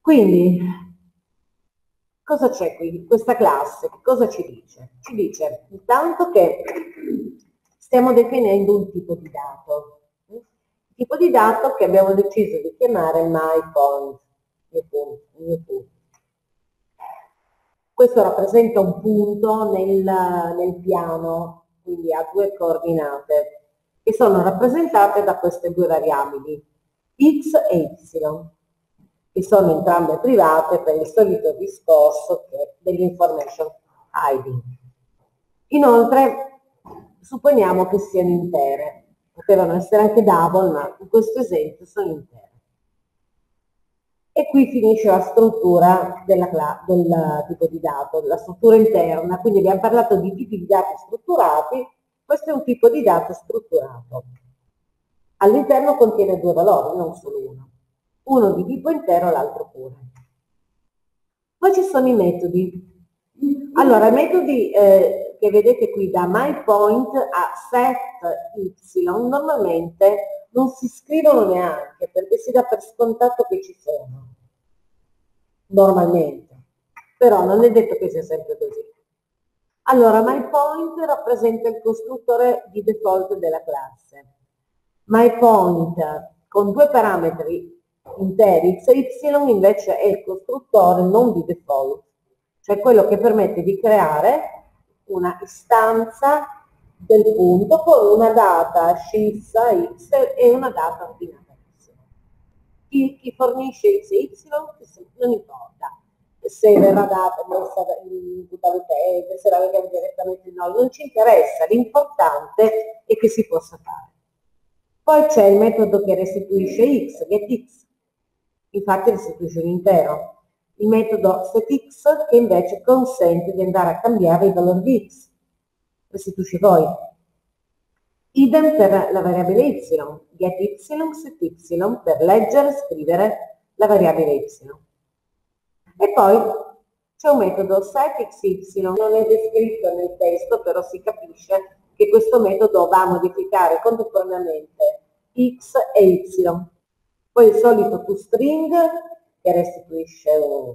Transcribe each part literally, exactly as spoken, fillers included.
Quindi, cosa c'è qui? Questa classe, cosa ci dice? Ci dice intanto che stiamo definendo un tipo di dato. Un tipo di dato che abbiamo deciso di chiamare myPoint. Questo rappresenta un punto nel, nel piano, quindi ha due coordinate, che sono rappresentate da queste due variabili, x e y, che sono entrambe private per il solito discorso dell'information hiding. Inoltre, supponiamo che siano intere, potevano essere anche double, ma in questo esempio sono intere. E qui finisce la struttura della, del tipo di dato, la struttura interna, quindi abbiamo parlato di tipi di dati strutturati, questo è un tipo di dato strutturato. All'interno contiene due valori, non solo uno, uno di tipo intero e l'altro pure. Poi ci sono i metodi. Allora, i metodi eh, che vedete qui da myPoint a setY normalmente non si scrivono neanche perché si dà per scontato che ci sono, normalmente, però non è detto che sia sempre così. Allora, myPoint rappresenta il costruttore di default della classe. myPoint con due parametri interi, x e y invece è il costruttore non di default, cioè quello che permette di creare una istanza del punto con una data scissa x e una data ordinata y. Chi, chi fornisce x e y non importa se verrà data, messa in tutta l'utente, se la vediamo direttamente noi, non ci interessa, l'importante è che si possa fare. Poi c'è il metodo che restituisce x, getX, infatti restituisce un intero. Il metodo setX che invece consente di andare a cambiare il valore di x, restituisce poi. Idem per la variabile y, getY, setY per leggere e scrivere la variabile y. E poi c'è un metodo setXY, non è descritto nel testo, però si capisce che questo metodo va a modificare contemporaneamente x e y. Poi il solito toString che restituisce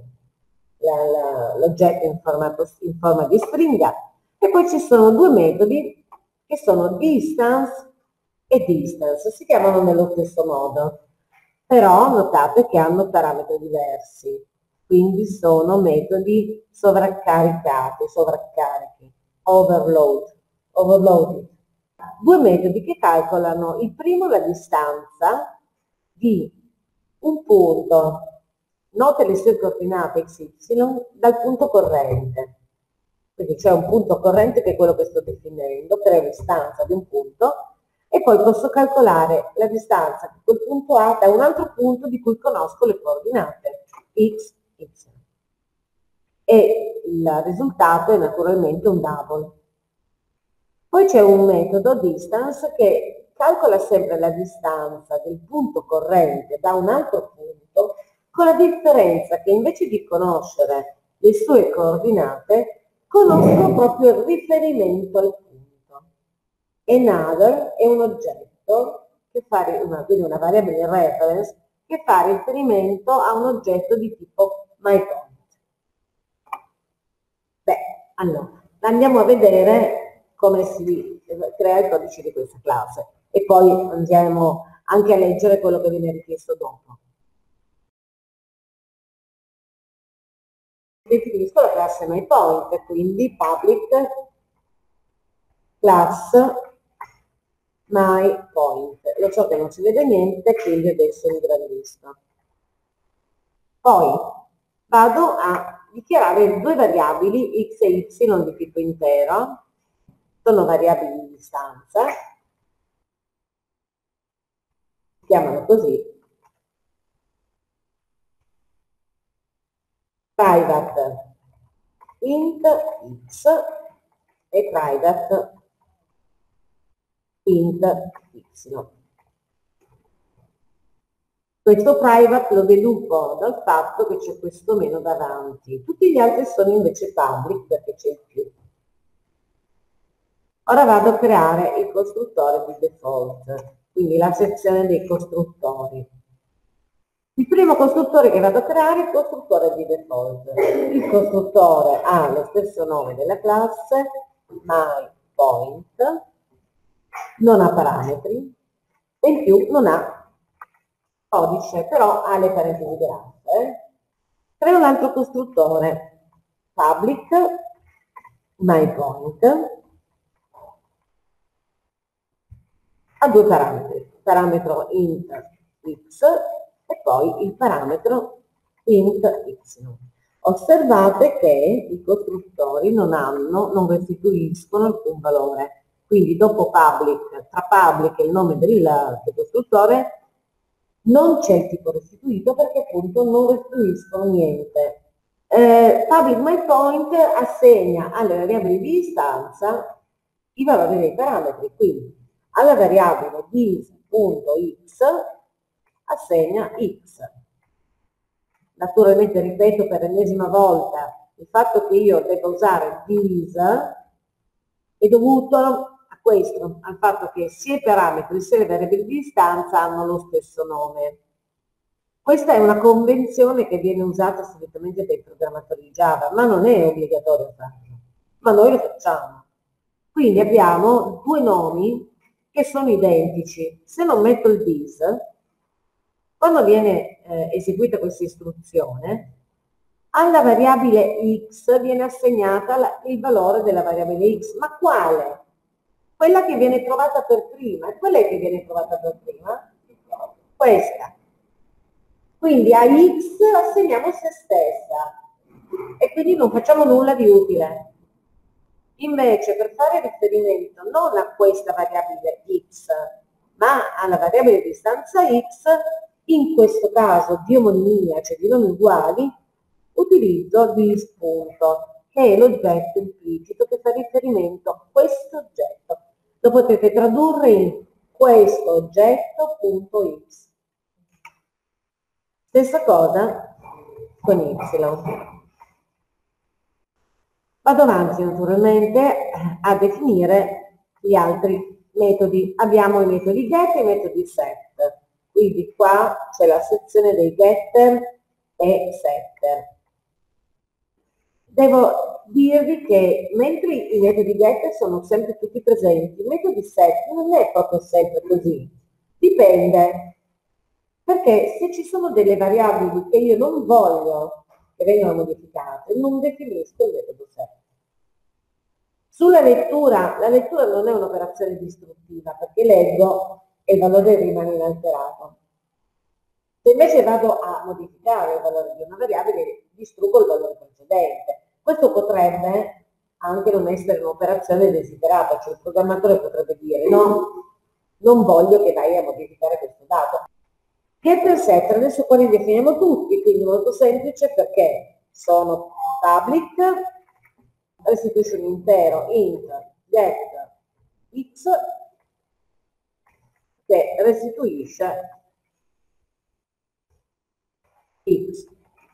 l'oggetto in, in forma di stringa. E poi ci sono due metodi che sono distance e distance, si chiamano nello stesso modo, però notate che hanno parametri diversi, quindi sono metodi sovraccaricati, sovraccarichi, overload, overloaded. Due metodi che calcolano il primo la distanza di un punto, note le sue coordinate x y, dal punto corrente. Quindi c'è un punto corrente che è quello che sto definendo, creo l'istanza di un punto, e poi posso calcolare la distanza che quel punto ha da un altro punto di cui conosco le coordinate, x, y. E il risultato è naturalmente un double. Poi c'è un metodo distance che calcola sempre la distanza del punto corrente da un altro punto, con la differenza che invece di conoscere le sue coordinate, conosco proprio il riferimento al punto. Another è un oggetto che fa una, quindi una variabile reference che fa riferimento a un oggetto di tipo myPoint. Beh, allora, andiamo a vedere come si crea il codice di questa classe e poi andiamo anche a leggere quello che viene richiesto dopo. Definisco la classe myPoint, quindi public class myPoint. Lo so che non si vede niente, quindi adesso ingrandisco. Poi vado a dichiarare due variabili x e y di tipo intero, sono variabili di distanza, si chiamano così, private int x e private int y. Questo private lo deduco dal fatto che c'è questo meno davanti, tutti gli altri sono invece public perché c'è il più. Ora vado a creare il costruttore di default, quindi la sezione dei costruttori. Il primo costruttore che vado a creare è il costruttore di default. Il costruttore ha lo stesso nome della classe, myPoint, non ha parametri e in più non ha codice, però ha le parentesi grandi. Creo un altro costruttore, public, myPoint, ha due parametri, parametro int x e poi il parametro int y. Osservate che i costruttori non hanno, non restituiscono alcun valore. Quindi dopo public, tra public e il nome del, del costruttore, non c'è il tipo restituito perché appunto non restituiscono niente. Eh, public myPoint assegna alle variabili di istanza i valori dei parametri, quindi alla variabile dis.x assegna x. Naturalmente ripeto per l'ennesima volta, il fatto che io debba usare dis è dovuto a questo, al fatto che sia i parametri sia le variabili di istanza hanno lo stesso nome. Questa è una convenzione che viene usata solitamente dai programmatori Java, ma non è obbligatorio farlo, ma noi lo facciamo. Quindi abbiamo due nomi che sono identici. Se non metto il dis, quando viene eh, eseguita questa istruzione, alla variabile x viene assegnata la, il valore della variabile x. Ma quale? Quella che viene trovata per prima. E qual è che viene trovata per prima? Questa. Quindi a x assegniamo se stessa e quindi non facciamo nulla di utile. Invece per fare riferimento non a questa variabile x, ma alla variabile di istanza x, in questo caso di omonimia, cioè di nomi uguali, utilizzo dis punto, che è l'oggetto implicito che fa riferimento a questo oggetto. Lo potete tradurre in questo oggetto punto x. Stessa cosa con y. Vado avanti naturalmente a definire gli altri metodi. Abbiamo i metodi get e i metodi set. Quindi qua c'è la sezione dei getter e setter. Devo dirvi che mentre i metodi get sono sempre tutti presenti, i metodi set non è proprio sempre così. Dipende. Perché se ci sono delle variabili che io non voglio che vengano modificate, non definisco il metodo set. Sulla lettura, la lettura non è un'operazione distruttiva, perché leggo e il valore rimane inalterato. Se invece vado a modificare il valore di una variabile, distruggo il valore precedente. Questo potrebbe anche non essere un'operazione desiderata, cioè il programmatore potrebbe dire no, non voglio che vai a modificare questo dato. Get e setter, adesso qua li definiamo tutti, quindi molto semplice perché sono public, restituisce un intero int get x che restituisce x.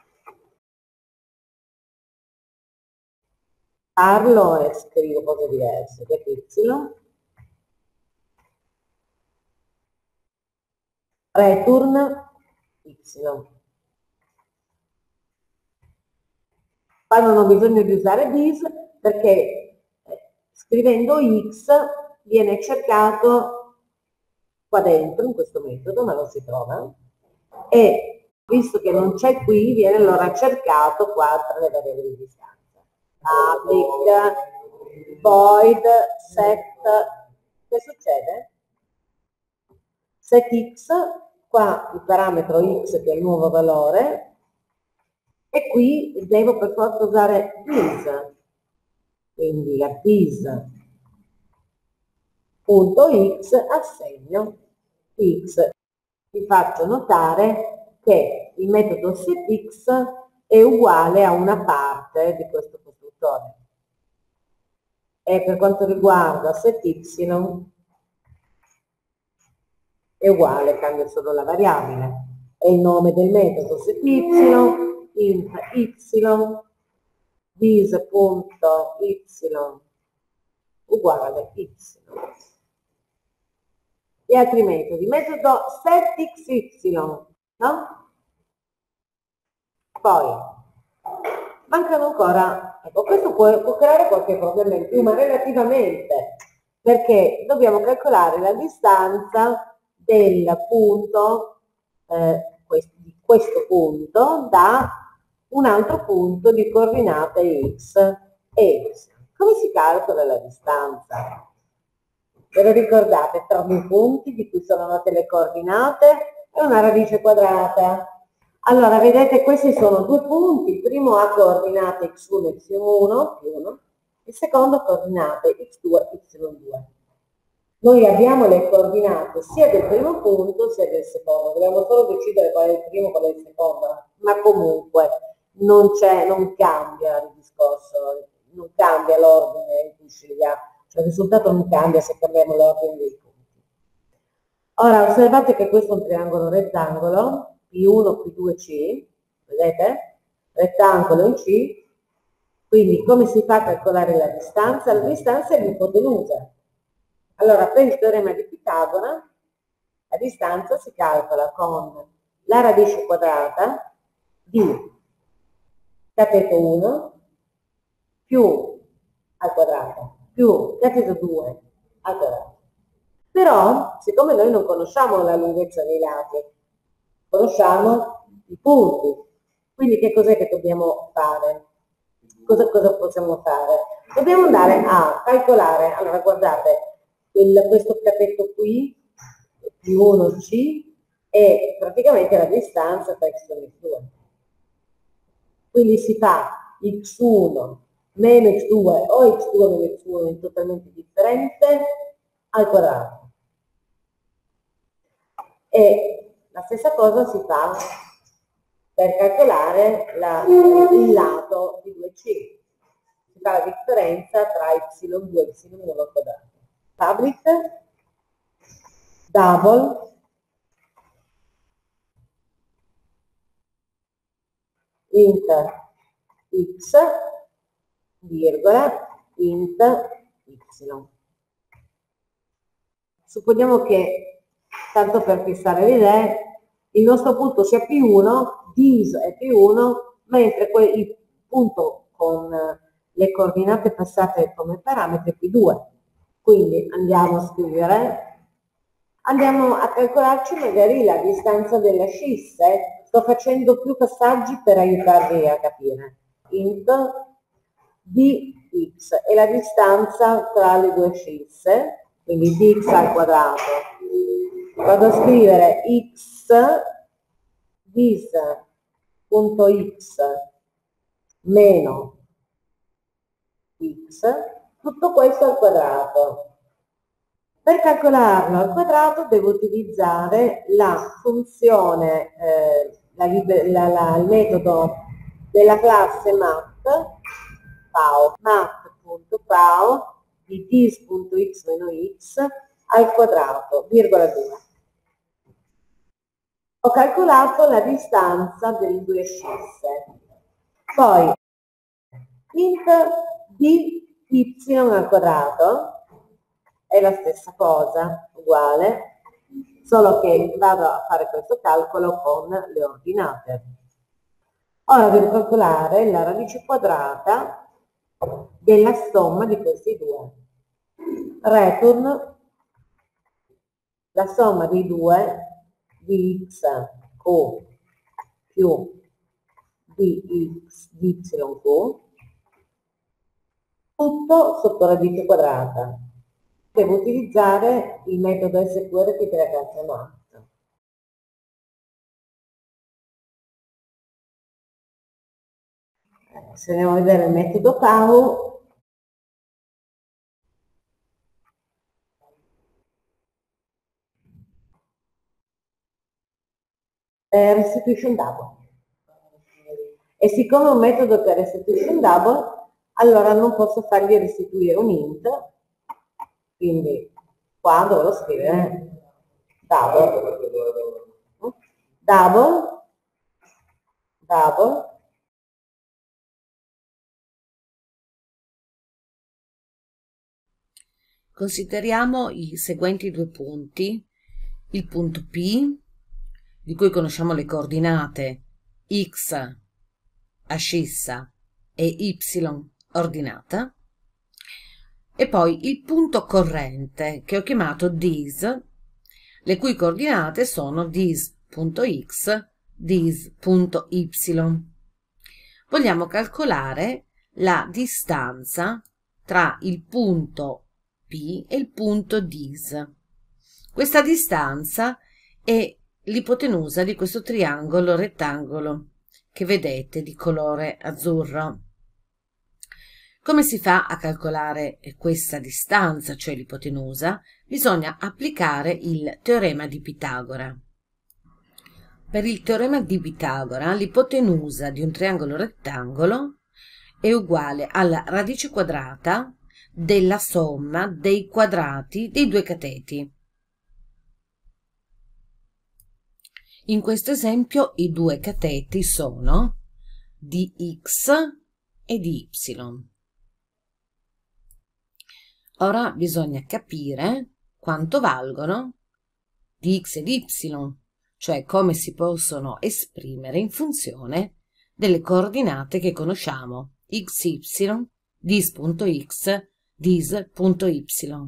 Parlo e scrivo cose diverse, get y. Return y. Qua non ho bisogno di usare this perché eh, scrivendo x viene cercato qua dentro in questo metodo, ma non si trova, e visto che non c'è qui viene allora cercato qua tra le variabili di istanza. Public, void, set, che succede? Set x, qua il parametro x che è il nuovo valore, e qui devo per forza usare this, quindi a this.x assegno x. Vi faccio notare che il metodo setX è uguale a una parte di questo costruttore. E per quanto riguarda setY è uguale, cambia solo la variabile. È il nome del metodo setY, int y, this.y uguale y. Gli altri metodi, metodo setXY, no? Poi mancano ancora, ecco, questo può, può creare qualche problema in più, ma relativamente, perché dobbiamo calcolare la distanza del punto, eh, di questo punto da un altro punto di coordinate x e y. Come si calcola la distanza? Ve lo ricordate? Tra due punti di cui sono note le coordinate e una radice quadrata. Allora, vedete, questi sono due punti, il primo ha coordinate x uno, y uno, più uno, il secondo coordinate x due, y due. Noi abbiamo le coordinate sia del primo punto sia del secondo, dobbiamo solo decidere qual è il primo e qual è il secondo, ma comunque non, c'è, non cambia il discorso, non cambia l'ordine in cui scegliamo, cioè il risultato non cambia se cambiamo l'ordine dei punti. Ora, osservate che questo è un triangolo rettangolo, P uno, P due, C, vedete? Rettangolo in C, quindi come si fa a calcolare la distanza? La distanza è l'ipotenusa. Allora, per il teorema di Pitagora, la distanza si calcola con la radice quadrata di cateto uno più al quadrato più cateto due al quadrato. Però, siccome noi non conosciamo la lunghezza dei lati, conosciamo i punti, quindi che cos'è che dobbiamo fare? Cosa, cosa possiamo fare? Dobbiamo andare a calcolare, allora guardate, quel, questo catetto qui, più uno C, è praticamente la distanza tra x uno e x due. Quindi si fa x uno meno x due o x due meno x uno è totalmente differente al quadrato. E la stessa cosa si fa per calcolare la, il lato di due C. Si fa la differenza tra y due e y uno al quadrato. Public, double, int x, virgola, int y. Supponiamo che, tanto per fissare le idee, il nostro punto sia P uno, dis è P uno, mentre il punto con le coordinate passate come parametri è P due. Quindi andiamo a scrivere, andiamo a calcolarci magari la distanza delle ascisse. Sto facendo più passaggi per aiutarvi a capire. Int dx è la distanza tra le due ascisse, quindi dx al quadrato. Vado a scrivere x dis.x meno x, tutto questo al quadrato. Per calcolarlo al quadrato devo utilizzare la funzione, eh, la, la, la, il metodo della classe mat, pao, mat.pao di dis.x meno x al quadrato, virgola due. Ho calcolato la distanza delle due ascisse. Poi int dy al quadrato è la stessa cosa, uguale, solo che vado a fare questo calcolo con le ordinate. Ora devo calcolare la radice quadrata della somma di questi due. Return la somma dei due di x q più di x di y q, tutto sotto radice quadrata. Devo utilizzare il metodo S Q R T per la classe mat. Se andiamo a vedere il metodo P A U, è restitution double. E siccome è un metodo che è restitution double, allora non posso fargli restituire un int, quindi qua dovrò scrivere double, double, double, consideriamo i seguenti due punti, il punto P, di cui conosciamo le coordinate x ascissa e y ordinata, e poi il punto corrente che ho chiamato dis, le cui coordinate sono dis.x, dis.y. Vogliamo calcolare la distanza tra il punto P e il punto dis. Questa distanza è l'ipotenusa di questo triangolo rettangolo che vedete di colore azzurro. Come si fa a calcolare questa distanza, cioè l'ipotenusa? Bisogna applicare il teorema di Pitagora. Per il teorema di Pitagora, l'ipotenusa di un triangolo rettangolo è uguale alla radice quadrata della somma dei quadrati dei due cateti. In questo esempio i due cateti sono di x e di y. Ora bisogna capire quanto valgono di x e di y, cioè come si possono esprimere in funzione delle coordinate che conosciamo, xy, dis.x, dis.y.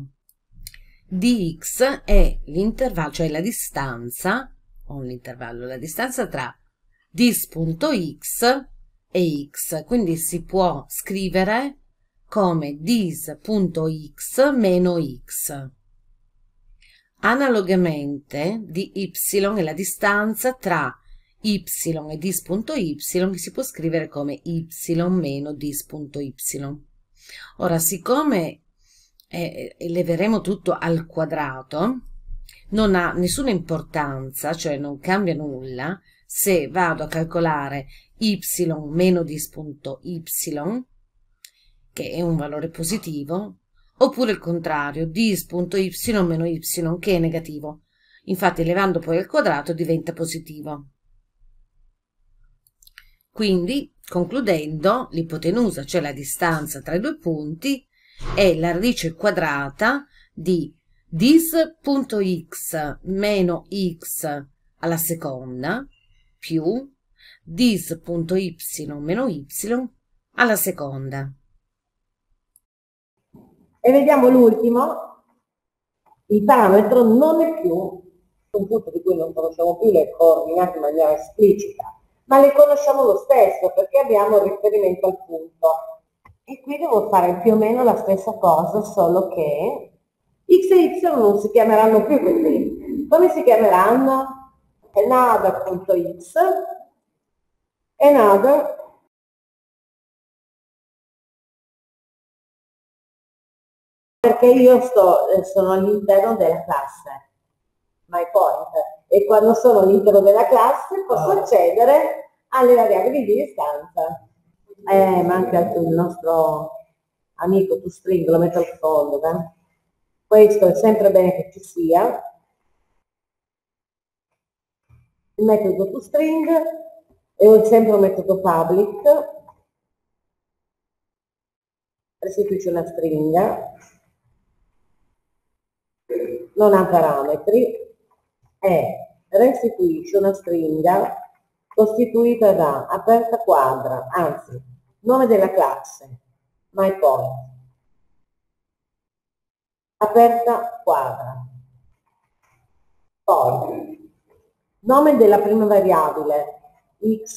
Dx è l'intervallo, cioè la distanza, o l'intervallo, la distanza tra dis.x e x, quindi si può scrivere come dis.x meno x. Analogamente di y è la distanza tra y e dis.y, che si può scrivere come y meno dis.y. Ora, siccome eh, eleveremo tutto al quadrato, non ha nessuna importanza, cioè non cambia nulla, se vado a calcolare y meno dis.y, che è un valore positivo, oppure il contrario, dis.y meno y, che è negativo. Infatti, elevando poi al quadrato diventa positivo. Quindi, concludendo, l'ipotenusa, cioè la distanza tra i due punti, è la radice quadrata di dis.x meno x alla seconda più dis.y meno y alla seconda. E vediamo l'ultimo. Il parametro non è più un punto di cui non conosciamo più le coordinate in maniera esplicita, ma le conosciamo lo stesso perché abbiamo il riferimento al punto. E qui devo fare più o meno la stessa cosa, solo che x e y non si chiameranno più così. Come si chiameranno? Another.x, another perché io sto, sono all'interno della classe, my point, e quando sono all'interno della classe posso accedere alle variabili di distanza. Eh, manca il nostro amico toString, lo metto al fondo, eh? Questo è sempre bene che ci sia. Il metodo toString è sempre un metodo public, restituisce una stringa, non ha parametri e restituisce una stringa costituita da aperta quadra, anzi, nome della classe, my point, aperta quadra, poi nome della prima variabile x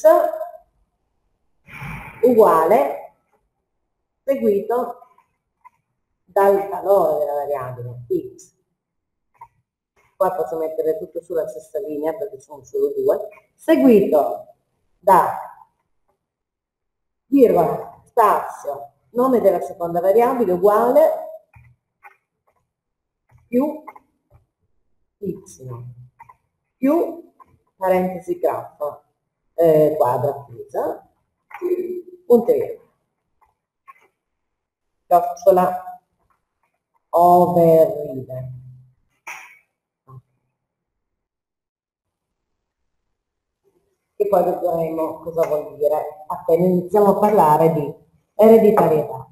uguale seguito dal valore della variabile x. Qua posso mettere tutto sulla stessa linea perché sono solo due, seguito da virgola, spazio, nome della seconda variabile uguale più y più parentesi grafo eh, quadra chiusa, punto e virgola, chiocciola override. E poi vedremo cosa vuol dire appena iniziamo a parlare di ereditarietà.